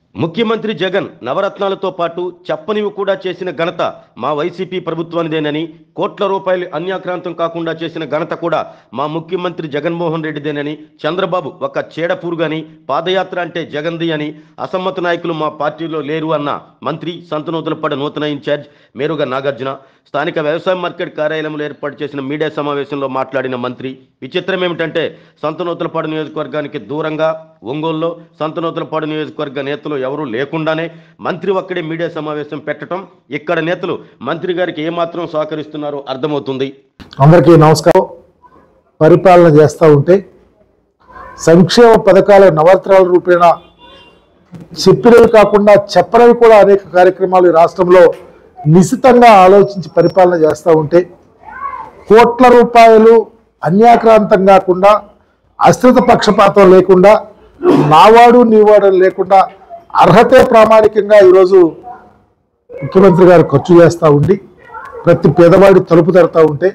ముఖ్యమంత్రి జగన్ నవరత్నాలతో పాటు చెప్పనివి కూడా చేసిన ఘనత మా వైసీపీ ప్రభుత్వానిదేనని, కోట్ల రూపాయలు అన్యాక్రాంతం కాకుండా చేసిన ఘనత కూడా మా ముఖ్యమంత్రి జగన్మోహన్ రెడ్డిదేనని, చంద్రబాబు ఒక చీడపురుగని, పాదయాత్ర అంటే జగన్ది అని, అసమ్మత నాయకులు మా పార్టీలో లేరు అన్న మంత్రి సంతనూతలపాడు నూతన ఇన్ఛార్జ్ మేరుగ నాగార్జున స్థానిక వ్యవసాయ మార్కెట్ కార్యాలయంలో ఏర్పాటు చేసిన మీడియా సమావేశంలో మాట్లాడిన మంత్రి, విచిత్రం ఏమిటంటే సంతనూతలపాడు నియోజకవర్గానికి దూరంగా ఒంగోలులో సంతనూతలపాడు నియోజకవర్గ నేతలు ఎవరూ లేకుండానే మంత్రి ఒక్కడే మీడియా సమావేశం పెట్టడం, ఇక్కడ నేతలు మంత్రి గారికి ఏమాత్రం సహకరిస్తున్నారో అర్థమవుతుంది. అందరికీ నమస్కారం. పరిపాలన చేస్తూ ఉంటే సంక్షేమ పథకాల నవరత్నాల రూపేణ చెప్పినవి కాకుండా చెప్పనివి కూడా అనేక కార్యక్రమాలు ఈ రాష్ట్రంలో నిశితంగా ఆలోచించి పరిపాలన చేస్తూ ఉంటే కోట్ల రూపాయలు అన్యాక్రాంతం కాకుండా, అశ్రిత పక్షపాతం లేకుండా, నావాడు నీవాడు లేకుండా అర్హతే ప్రామాణికంగా ఈరోజు ముఖ్యమంత్రి గారు ఖర్చు చేస్తూ ఉండి ప్రతి పేదవాడి తలుపు తడతా ఉంటే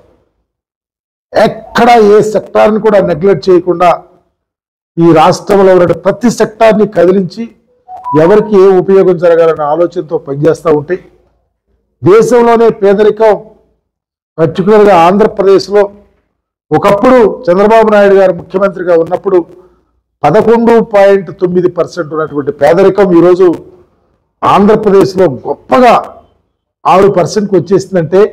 ఎక్కడ ఏ సెక్టార్ని కూడా నెగ్లెక్ట్ చేయకుండా ఈ రాష్ట్రంలో ఉన్న ప్రతి సెక్టార్ని కదిలించి ఎవరికి ఏ ఉపయోగం జరగాలనే ఆలోచనతో పనిచేస్తూ ఉంటే దేశంలోనే పేదరికం పర్టికులర్గా ఆంధ్రప్రదేశ్లో ఒకప్పుడు చంద్రబాబు నాయుడు గారు ముఖ్యమంత్రిగా ఉన్నప్పుడు 11.9% ఉన్నటువంటి పేదరికం ఈరోజు ఆంధ్రప్రదేశ్లో గొప్పగా 6%కి వచ్చేసిందంటే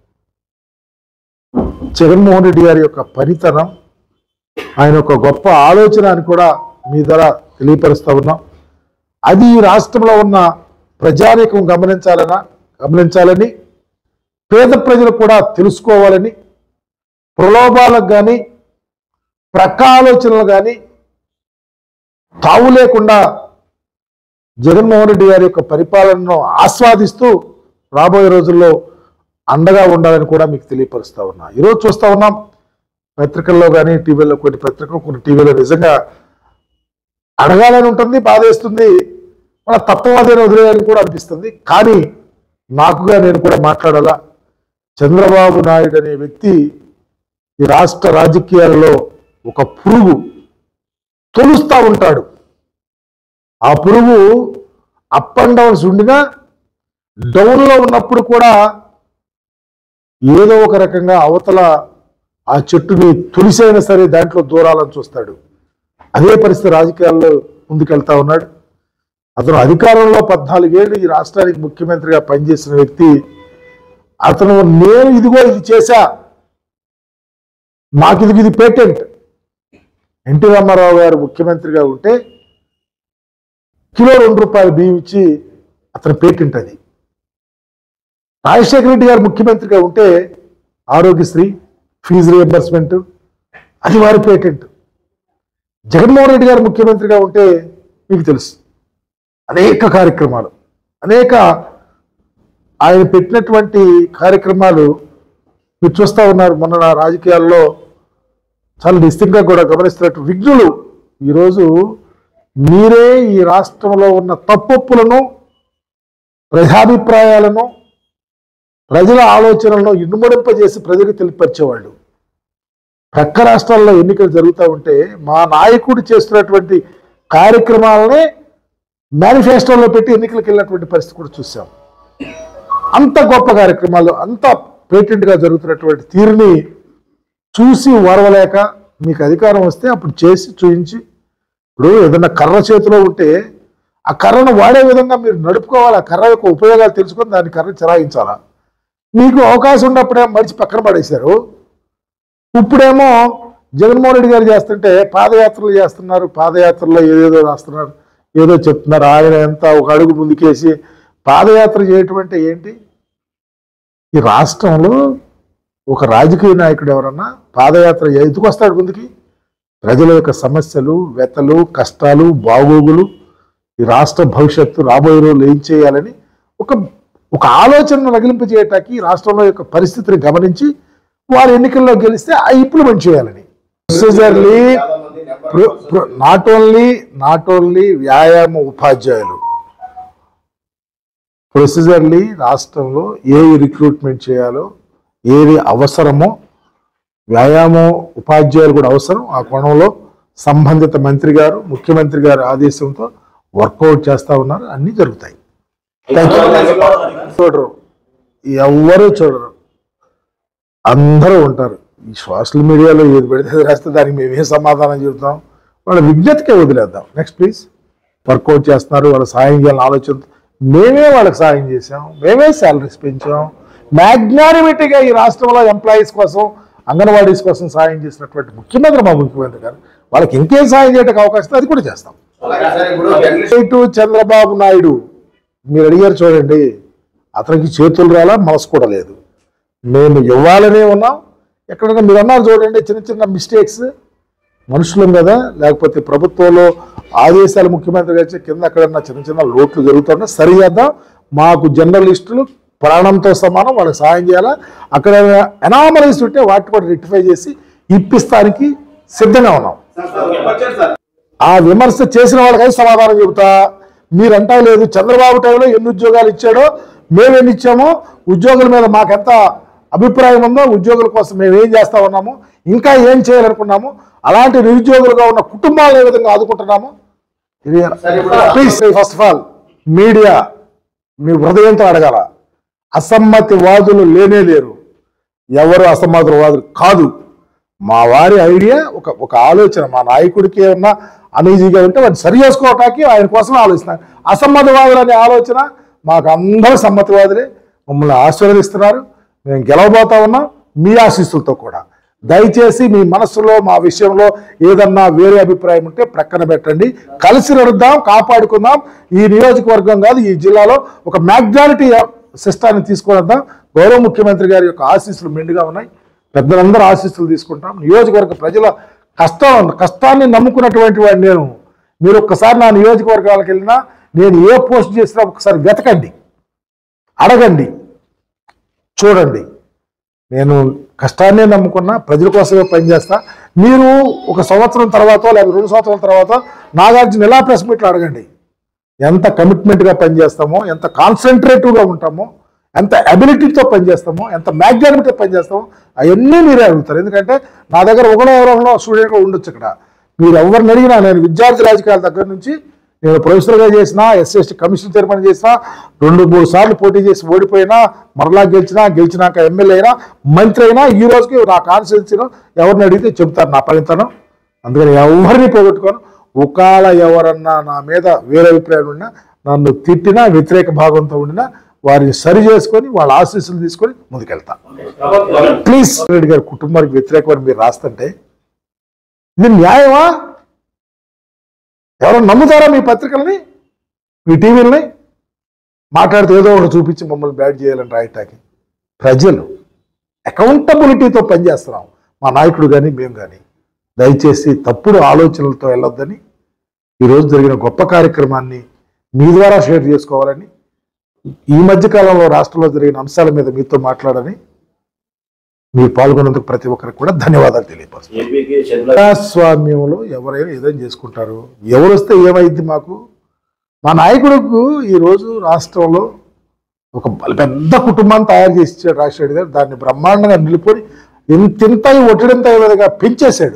జగన్మోహన్ రెడ్డి గారి యొక్క పనితనం, ఆయన ఒక గొప్ప ఆలోచన అని కూడా మీ ద్వారా తెలియపరుస్తూ ఉన్నాం. అది ఈ రాష్ట్రంలో ఉన్న ప్రజానీకం గమనించాలని, పేద ప్రజలు కూడా తెలుసుకోవాలని, ప్రలోభాలకు కానీ ప్రకాలోచనలు కానీ తావు లేకుండా జగన్మోహన్ రెడ్డి గారి యొక్క పరిపాలనను ఆస్వాదిస్తూ రాబోయే రోజుల్లో అండగా ఉండాలని కూడా మీకు తెలియపరుస్తూ ఉన్నా. ఈరోజు చూస్తూ ఉన్నాం పత్రికల్లో కానీ టీవీలో, కొన్ని పత్రికలు కొన్ని టీవీలో నిజంగా అడగాలని ఉంటుంది, బాధేస్తుంది, మన తప్పవాదేని వదిలేయాలని కూడా అనిపిస్తుంది. కానీ నాకుగా నేను కూడా మాట్లాడాలా. చంద్రబాబు నాయుడు అనే వ్యక్తి ఈ రాష్ట్ర రాజకీయాలలో ఒక పురుగు తొలుస్తూ ఉంటాడు. ఆ పురుగు అప్ అండ్ డౌన్స్ ఉండినా డౌన్లో ఉన్నప్పుడు కూడా ఏదో ఒక రకంగా అవతల ఆ చెట్టుని తొలిసైనా సరే దాంట్లో దూరాలని చూస్తాడు. అదే పరిస్థితి రాజకీయాల్లో ముందుకెళ్తా ఉన్నాడు. అతను అధికారంలో 14 ఏళ్ళు ఈ రాష్ట్రానికి ముఖ్యమంత్రిగా పనిచేసిన వ్యక్తి. అతను నేను ఇదిగో ఇది చేశా, నాకు ఇది పేటెంట్. ఎన్టీ రామారావు గారు ముఖ్యమంత్రిగా ఉంటే కిలో ₹2 బియ్యం ఇచ్చి అతని పేటెంట్ అది. రాజశేఖర రెడ్డి గారు ముఖ్యమంత్రిగా ఉంటే ఆరోగ్యశ్రీ, ఫీజు రియంబర్స్మెంట్ అది వారి పేటెంట్. జగన్మోహన్ రెడ్డి గారు ముఖ్యమంత్రిగా ఉంటే మీకు తెలుసు అనేక కార్యక్రమాలు, ఆయన పెట్టినటువంటి కార్యక్రమాలు మీరు చూస్తూ ఉన్నారు. మొన్న రాజకీయాల్లో చాలా డిస్టింక్ట్గా కూడా గమనిస్తున్నట్టు విఘ్నులు ఈరోజు మీరే ఈ రాష్ట్రంలో ఉన్న తప్పొప్పులను, ప్రజాభిప్రాయాలను, ప్రజల ఆలోచనలను ఇనుమడింపజేసి ప్రజలకు తెలియపరిచేవాళ్ళు. ప్రక్క రాష్ట్రాల్లో ఎన్నికలు జరుగుతూ ఉంటే మా నాయకుడు చేస్తున్నటువంటి కార్యక్రమాలనే మేనిఫెస్టోలో పెట్టి ఎన్నికలకు వెళ్ళినటువంటి పరిస్థితి కూడా చూసాం. అంత గొప్ప కార్యక్రమాలు, అంత పేటెంట్గా జరుగుతున్నటువంటి తీరుని చూసి ఓర్వలేక మీకు అధికారం వస్తే అప్పుడు చేసి చూపించి, ఇప్పుడు ఏదన్నా కర్ర చేతిలో ఉంటే ఆ కర్రను వాడే విధంగా మీరు నడుపుకోవాలి. ఆ కర్ర యొక్క ఉపయోగాలు తెలుసుకొని దాన్ని కర్ర చెలాయించాలా. మీకు అవకాశం ఉన్నప్పుడేమో మడిచి పక్కన పడేశారు. ఇప్పుడేమో జగన్మోహన్ రెడ్డి గారు చేస్తుంటే పాదయాత్రలు చేస్తున్నారు, పాదయాత్రలో ఏదేదో రాస్తున్నారు, ఏదో చెప్తున్నారు. ఆయన ఎంత ఒక అడుగు ముందుకేసి పాదయాత్ర చేయటం అంటే ఏంటి? ఈ రాష్ట్రంలో ఒక రాజకీయ నాయకుడు ఎవరన్నా పాదయాత్ర ఎందుకు వస్తాడు ముందుకి? ప్రజల యొక్క సమస్యలు, వ్యతలు, కష్టాలు, బాగోగులు, ఈ రాష్ట్ర భవిష్యత్తు రాబోయే రోజులు ఏం చేయాలని ఒక ఆలోచనను రగిలింపజేయటానికి ఈ రాష్ట్రంలో యొక్క పరిస్థితిని గమనించి వారు ఎన్నికల్లో గెలిస్తే ఆ ఇంప్లిమెంట్ చేయాలని. ప్రొసీజర్లీ నాట్ ఓన్లీ వ్యాయామ ఉపాధ్యాయులు, ప్రొసీజర్లీ రాష్ట్రంలో ఏవి రిక్రూట్మెంట్ చేయాలో, ఏవి అవసరమో, వ్యాయామం ఉపాధ్యాయులు కూడా అవసరం. ఆ కోణంలో సంబంధిత మంత్రి గారు, ముఖ్యమంత్రి గారి ఆదేశంతో వర్కౌట్ చేస్తూ ఉన్నారు, అన్నీ జరుగుతాయి. చూడరు, ఎవరు చూడరు, అందరూ ఉంటారు. ఈ సోషల్ మీడియాలో ఏది పెడితే అది రాస్తే దానికి మేమేం సమాధానం చెబుతాం? వాళ్ళ విజ్ఞతకే వదిలేద్దాం. Next please. వర్కౌట్ చేస్తున్నారు, వాళ్ళు సాయం చేయాలని ఆలోచన, మేమే వాళ్ళకి సాయం చేసాం, మేమే శాలరీస్ పెంచాం. మ్యాగ్నానిమిటీగా ఈ రాష్ట్రంలో ఎంప్లాయీస్ కోసం, అంగన్వాడీస్ కోసం సాయం చేసినటువంటి ముఖ్యమంత్రి మా ముఖ్యమంత్రి గారు, వాళ్ళకి ఇంకేం సాయం చేయడానికి అవకాశం అది కూడా చేస్తాం. చంద్రబాబు నాయుడు మీరు అడిగారు చూడండి, అతనికి చేతులు రాలా, మనసు కూడా లేదు. మేము ఇవ్వాలనే ఉన్నాం. ఎక్కడైనా మీరు అన్నారు చూడండి, చిన్న చిన్న మిస్టేక్స్, మనుషులం కదా, లేకపోతే ప్రభుత్వంలో ఆదేశాలు ముఖ్యమంత్రి గారి కింద ఎక్కడన్నా చిన్న చిన్న లోట్లు జరుగుతున్నా సరి చేద్దాం. మాకు జర్నలిస్టులు ప్రాణంతో సమానం, వాళ్ళకి సాయం చేయాలా. అక్కడ అనామలీస్ ఉంటే వాటిని కూడా రెక్టిఫై చేసి ఇప్పిస్తానికి సిద్ధంగా ఉన్నాం. ఆ విమర్శ చేసిన వాళ్ళకైతే సమాధానం చెబుతా. మీరంటా లేదు చంద్రబాబు టైంలో ఎన్ని ఉద్యోగాలు ఇచ్చాడో, మేము ఎన్ని ఇచ్చామో, ఉద్యోగుల మీద మాకెంత అభిప్రాయం ఉందో, ఉద్యోగుల కోసం మేము ఏం చేస్తా ఉన్నాము, ఇంకా ఏం చేయాలనుకున్నాము, అలాంటి నిరుద్యోగులుగా ఉన్న కుటుంబాలను ఏ విధంగా ఆదుకుంటున్నాము. Please first of all media మీ హృదయంతో అడగాల. అసమ్మతివాదులు లేనే లేరు, ఎవరు అసమ్మతివాదులు కాదు. మా వారి ఐడియా ఒక ఆలోచన, మా నాయకుడికి ఏమన్నా అనీజీగా ఉంటే వాడిని సరి చేసుకోవటానికి ఆయన కోసం ఆలోచిస్తున్నారు. అసమ్మతివాదులు అనే ఆలోచన మాకు అందరూ సమ్మతివాదులే, మమ్మల్ని ఆశీర్వదిస్తున్నారు. మేము గెలవబోతా ఉన్నాం మీ ఆశీస్సులతో కూడా. దయచేసి మీ మనస్సులో మా విషయంలో ఏదన్నా వేరే అభిప్రాయం ఉంటే ప్రక్కన పెట్టండి. కలిసి నడుద్దాం, కాపాడుకుందాం. ఈ నియోజకవర్గం కాదు, ఈ జిల్లాలో ఒక మ్యాగ్నారిటీ సిస్టాన్ని తీసుకువద్దాం. గౌరవ ముఖ్యమంత్రి గారి యొక్క ఆశీస్సులు మెండుగా ఉన్నాయి. పెద్దలందరూ ఆశీస్సులు తీసుకుంటాం. నియోజకవర్గ ప్రజల కష్టాన్ని నమ్ముకున్నటువంటి వాడిని నేను. మీరు ఒక్కసారి నా నియోజకవర్గాలకు వెళ్ళినా, నేను ఏ పోస్ట్ చేసినా ఒకసారి వెతకండి, అడగండి, చూడండి. నేను కష్టాన్నే నమ్ముకున్నా, ప్రజల కోసమే పనిచేస్తా. మీరు ఒక సంవత్సరం తర్వాత లేదా 2 సంవత్సరాల తర్వాత నాగార్జున ఎలా ప్రెస్ మీట్లు అడగండి. ఎంత కమిట్మెంట్గా పనిచేస్తామో, ఎంత కాన్సన్ట్రేటివ్గా ఉంటామో, ఎంత అబిలిటీతో పనిచేస్తామో, ఎంత మ్యాగ్నానిటీతో పనిచేస్తామో అవన్నీ మీరే అడుగుతారు. ఎందుకంటే నా దగ్గర ఎవరో స్టూడెంట్గా ఉండొచ్చు. ఇక్కడ మీరు ఎవరిని అడిగినా, నేను విద్యార్థి రాజకీయాల దగ్గర నుంచి నేను ప్రొఫెసర్గా చేసిన, ఎస్సీ కమిషన్ చైర్మన్ చేసిన, 2-3 సార్లు పోటీ చేసి ఓడిపోయినా, మరలా గెలిచినాక ఎమ్మెల్యే అయినా, మంత్రి అయినా, ఈ రోజుకి నా కాన్స్టిట్యూన్సీలో ఎవరిని అడిగితే చెప్తారు నా పనితనం. అందుకని ఎవరిని పోగొట్టుకోను. ఒకవేళ ఎవరన్నా నా మీద వేరే అభిప్రాయం ఉన్నా, నన్ను తిట్టినా, వ్యతిరేక భాగంతో ఉండినా వారిని సరి చేసుకొని వాళ్ళ ఆశీస్సులు తీసుకొని ముందుకెళ్తా. ప్లీజ్ రెడ్డి గారి కుటుంబానికి వ్యతిరేకమని మీరు రాస్తుంటే ఇది న్యాయమా? ఎవరైనా నమ్ముతారా మీ పత్రికల్ని, మీ టీవీలని? మాట్లాడితే ఏదో ఒకటి చూపించి మమ్మల్ని బ్యాడ్ చేయాలని రాయటానికి. ప్రజలు అకౌంటబిలిటీతో పనిచేస్తున్నాం, మా నాయకుడు కానీ మేము కానీ. దయచేసి తప్పుడు ఆలోచనలతో వెళ్ళొద్దని, ఈరోజు జరిగిన గొప్ప కార్యక్రమాన్ని మీ ద్వారా షేర్ చేసుకోవాలని, ఈ మధ్యకాలంలో రాష్ట్రంలో జరిగిన అంశాల మీద మీతో మాట్లాడని, మీరు పాల్గొన్నందుకు ప్రతి ఒక్కరికి కూడా ధన్యవాదాలు తెలియపరుస్తున్నాను. ప్రజాస్వామ్యంలో ఎవరైనా ఏదైనా చేసుకుంటారు. ఎవరు వస్తే ఏమైంది మాకు? మా నాయకుడికి ఈరోజు రాష్ట్రంలో ఒక పెద్ద కుటుంబాన్ని తయారు చేసి ఇచ్చాడు రాజశేఖర్ గారు. దాన్ని బ్రహ్మాండంగా నిలిపోయి ఇంత ఒట్టిడంత విధంగా పెంచేశాడు.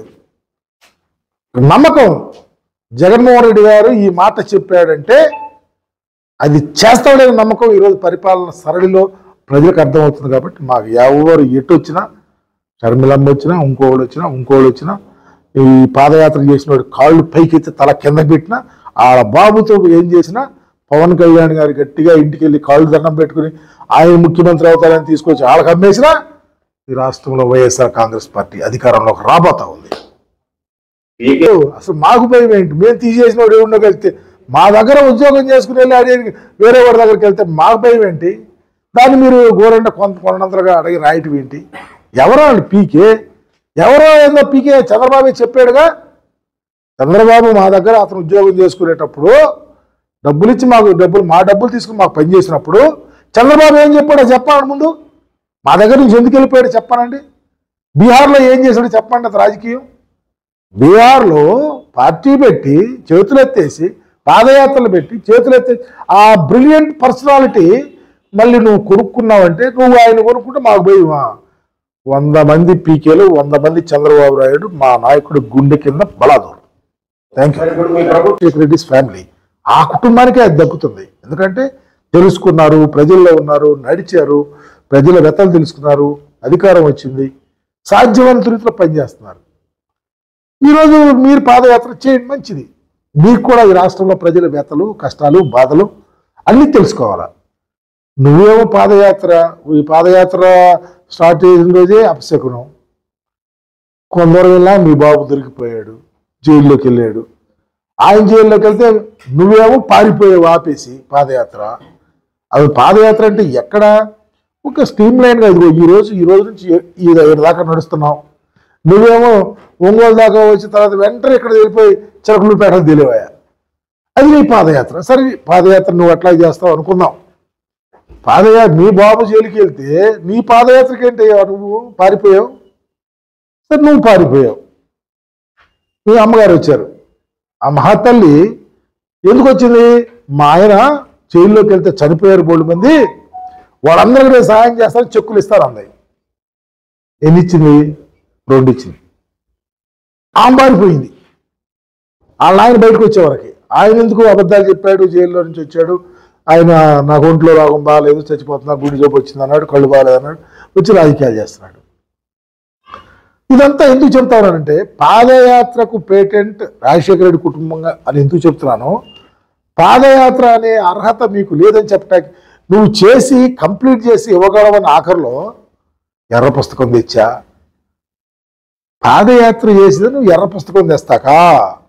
నమ్మకం జగన్మోహన్ రెడ్డి గారు ఈ మాట చెప్పాడంటే అది చేస్తాడనే నమ్మకం ఈరోజు పరిపాలన సరళిలో ప్రజలకు అర్థమవుతుంది. కాబట్టి మాకు ఎవరు ఎటు వచ్చినా, షర్మిలమ్మ వచ్చినా, ఇంకోళ్ళు వచ్చినా, ఈ పాదయాత్ర చేసిన వాడు కాళ్ళు పైకెత్తి తల కింద పెట్టినా, ఆ బాబుతో ఏం చేసినా, పవన్ కళ్యాణ్ గారు గట్టిగా ఇంటికి వెళ్ళి కాళ్ళు దండం పెట్టుకుని ఆయన ముఖ్యమంత్రి అవుతారని తీసుకొచ్చి వాళ్ళకి అమ్మేసినా ఈ రాష్ట్రంలో వైఎస్ఆర్ కాంగ్రెస్ పార్టీ అధికారంలోకి రాబోతా ఉంది. అసలు మాకు భయం ఏంటి? మేము తీసేసిన వాడు ఎవరిలోకి వెళ్తే, మా దగ్గర ఉద్యోగం చేసుకుని వెళ్ళి అడిగి వేరే వాడి దగ్గరికి వెళ్తే మాకు భయం ఏంటి? దాన్ని మీరు గోరంట కొనంతలుగా అడిగి రాయటం ఏంటి? ఎవరో వాళ్ళు పీకే, ఎవరో ఏదో పీకే. చంద్రబాబు చెప్పాడుగా, చంద్రబాబు మా దగ్గర అతను ఉద్యోగం చేసుకునేటప్పుడు డబ్బులు ఇచ్చి మా డబ్బులు తీసుకుని మాకు పని చేసినప్పుడు చంద్రబాబు ఏం చెప్పాడో చెప్పాడు. ముందు మా దగ్గర నుంచి ఎందుకు వెళ్ళిపోయాడు చెప్పానండి. బీహార్లో ఏం చేశాడో చెప్పండి. అది రాజకీయం. బీహార్లో పార్టీ పెట్టి చేతులెత్తేసి, పాదయాత్రలు పెట్టి చేతులెత్తేసి, ఆ బ్రిలియంట్ పర్సనాలిటీ మళ్ళీ నువ్వు కొనుక్కున్నావంటే, నువ్వు ఆయన కొనుక్కుంటే మాకు భయమా? 100 మంది పీకేలు, 100 మంది చంద్రబాబు నాయుడు మా నాయకుడు గుండె కింద బలాదూరు. Thank you. రెడ్డిస్ ఫ్యామిలీ ఆ కుటుంబానికే అది దక్కుతుంది. ఎందుకంటే తెలుసుకున్నారు, ప్రజల్లో ఉన్నారు, నడిచారు, ప్రజల వ్యతలు తెలుసుకున్నారు, అధికారం వచ్చింది, సాధ్యమైనంత రీతిలో పనిచేస్తున్నారు. ఈరోజు మీరు పాదయాత్ర చేయండి, మంచిది. మీకు కూడా ఈ రాష్ట్రంలో ప్రజల వ్యతలు, కష్టాలు, బాధలు అన్నీ తెలుసుకోవాలా. నువ్వేమో ఈ పాదయాత్ర స్టార్ట్ చేసిన రోజే అపశకునం. కొందరు వెళ్ళా మీ బాబు దొరికిపోయాడు, జైల్లోకి వెళ్ళాడు. ఆయన జైల్లోకి వెళ్తే నువ్వేమో పారిపోయావు ఆపేసి పాదయాత్ర. అది పాదయాత్ర అంటే ఎక్కడ ఒక స్ట్రీమ్ లైన్గా ఇదిగో ఈ రోజు నుంచి ఈ దాకా నడుస్తున్నావు. నువ్వేమో ఒంగోలు దాకా వచ్చిన తర్వాత వెంటనే ఇక్కడ వెళ్ళిపోయి చిలకలూరుపేటకు తెలియవా. అది నీ పాదయాత్ర. సరే, పాదయాత్ర నువ్వు అట్లా చేస్తావు అనుకుందాం. పాదయాత్ర మీ బాబు జైలుకి వెళ్తే నీ పాదయాత్రకి ఏంటి నువ్వు పారిపోయావు. సరే, నువ్వు పారిపోయావు. మీ అమ్మగారు వచ్చారు. ఆ మహాతల్లి ఎందుకు వచ్చింది? మా ఆయన జైల్లోకి వెళ్తే చనిపోయారు బోల్డ్ మంది, వాళ్ళందరికీ నేను సహాయం చేస్తాను, చెక్కులు ఇస్తారు అందాయి. ఎన్ని ఇచ్చింది? 2 ఇచ్చింది. ఆమె పారిపోయింది. వాళ్ళ ఆయన బయటకు వచ్చేవరకి. ఆయన ఎందుకు అబద్ధాలు చెప్పాడు, జైల్లో నుంచి వచ్చాడు. ఆయన నాకు ఒంట్లో రోగం బాగాలేదు, చచ్చిపోతున్నా, గుండె జబ్బు వచ్చింది అన్నాడు, కళ్ళు బాగాలేదు అన్నాడు, వచ్చి రాజకీయాలు చేస్తున్నాడు. ఇదంతా ఎందుకు చెప్తానంటే పాదయాత్రకు పేటెంట్ రాజశేఖర రెడ్డి కుటుంబంగా అని ఎందుకు చెప్తున్నాను. పాదయాత్ర అనే అర్హత మీకు లేదని చెప్పడానికి, నువ్వు చేసి కంప్లీట్ చేసి ఇవ్వగలవని ఆఖరిలో ఎర్ర పుస్తకం తెచ్చా. పాదయాత్ర చేసేది నువ్వు ఎర్ర పుస్తకం తెస్తాకా?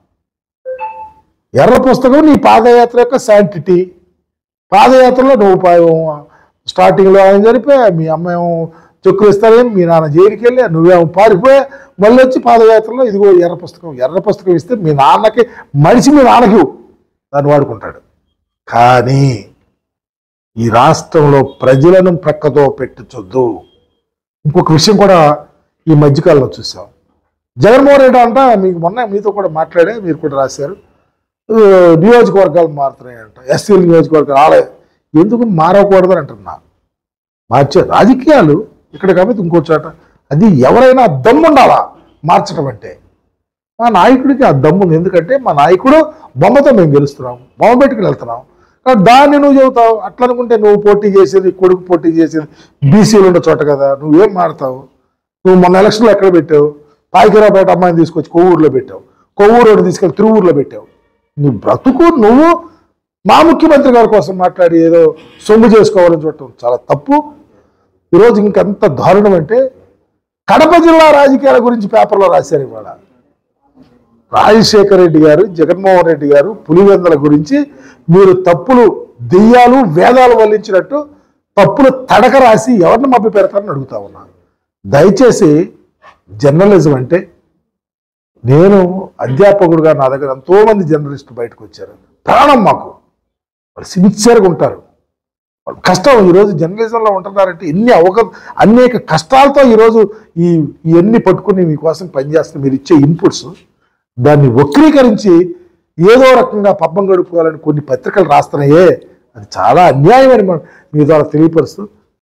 ఎర్ర పుస్తకం నీ పాదయాత్ర యొక్క శాంటిటీ. పాదయాత్రలో నువ్వు స్టార్టింగ్లో ఆయన చనిపోయా, మీ అమ్మ ఏమో చెక్కులు ఇస్తారేం, మీ నాన్న జైలుకి వెళ్ళా, నువ్వేమో పారిపోయా, మళ్ళీ వచ్చి పాదయాత్రలో ఇదిగో ఎర్ర పుస్తకం. ఎర్ర పుస్తకం ఇస్తే మీ నాన్నకి మనిషి మీ నాన్నకి దాన్ని వాడుకుంటాడు. కానీ ఈ రాష్ట్రంలో ప్రజలను ప్రక్కతో పెట్టించొద్దు. ఇంకొక విషయం కూడా ఈ మధ్యకాలంలో చూసాం. జగన్మోహన్ రెడ్డి అంట, మీకు మొన్న మీతో కూడా మాట్లాడే, మీరు కూడా రాశారు, నియోజకవర్గాలు మారుతున్నాయంట, ఎస్సీల నియోజకవర్గాలు రాలేదు. ఎందుకు మారకూడదని అంటున్నా. మార్చే రాజకీయాలు ఇక్కడ కాబట్టి ఇంకో చోట, అది ఎవరైనా దమ్ము ఉండాలా మార్చడం అంటే. మా నాయకుడికి ఆ దమ్ము ఉంది. ఎందుకంటే మా నాయకుడు బొమ్మతో మేము గెలుస్తున్నాం, బొమ్మ పెట్టుకుని వెళ్తున్నాం. దాన్ని నువ్వు చెబుతావు. అట్లా అనుకుంటే నువ్వు పోటీ చేసేది, కొడుకు పోటీ చేసేది బీసీలు ఉన్న చోట కదా, నువ్వేం మాడతావు? నువ్వు మొన్న ఎలక్షన్లో ఎక్కడ పెట్టావు? పాయికరావుపేట అమ్మాయిని తీసుకొచ్చి కొవ్వూరులో పెట్టావు, కొవ్వూరు తీసుకెళ్ళి తిరువూరులో పెట్టావు. నీ బ్రతుకు నువ్వు మా ముఖ్యమంత్రి గారి కోసం మాట్లాడి ఏదో సొమ్ము చేసుకోవాలని చూడటం చాలా తప్పు. ఈరోజు ఇంకెంత దారుణం అంటే కడప జిల్లా రాజకీయాల గురించి పేపర్లో రాశారు ఇవాళ. రాజశేఖర రెడ్డి గారు, జగన్మోహన్ రెడ్డి గారు పులివెందుల గురించి మీరు తప్పులు దెయ్యాలు వేదాలు వల్లించినట్టు తప్పులు తడక రాసి ఎవరిని మభ్య పెడతారని అడుగుతా ఉన్నా. దయచేసి జర్నలిజం అంటే, నేను అధ్యాపకుడుగా నా దగ్గర ఎంతోమంది జర్నలిస్టులు బయటకు వచ్చారు. ప్రాణం మాకు, వాళ్ళు సిన్సియర్గా ఉంటారు, వాళ్ళు కష్టం. ఈరోజు జర్నలిజంలో ఉంటున్నారంటే అనేక కష్టాలతో ఈరోజు ఇవన్నీ పట్టుకుని మీకోసం పనిచేస్తున్న మీరు ఇచ్చే ఇన్పుట్స్ దాన్ని వక్రీకరించి ఏదో రకంగా పబ్బం గడుపుకోవాలని కొన్ని పత్రికలు రాస్తున్నాయే, అది చాలా అన్యాయం అని మీ ద్వారా తెలియపరుస్తూ